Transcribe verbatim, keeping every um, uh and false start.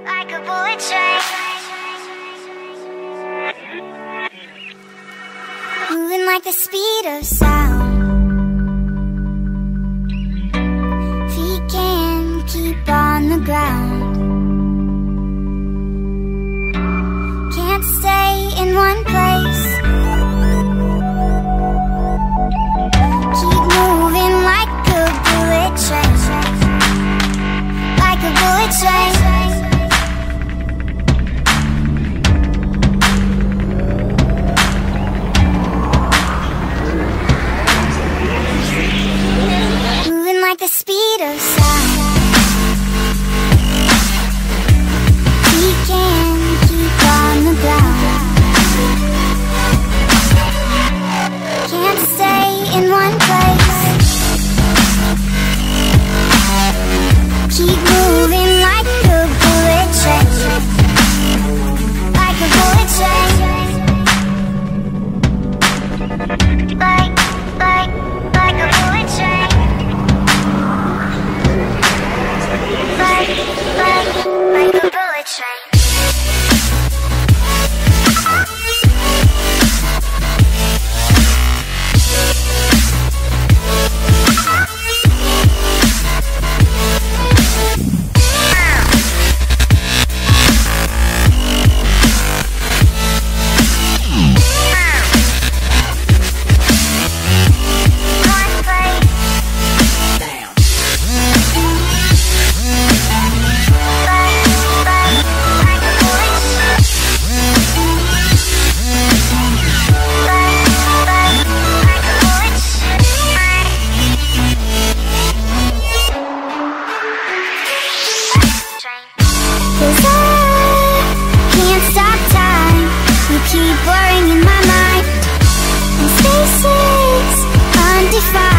like a bullet train, moving like the speed of sound. Feet can't keep on the ground, can't stay in one place. Keep moving like a bullet train, like a bullet train. Moving like the speed of sound. We can keep on the ground, can't stay in one place. Keep moving like a bullet train, like a bullet train. Like, like, like a bullet train. Like, like, like a bullet train. Cause I can't stop time, you keep worrying in my mind, and spaces undefined.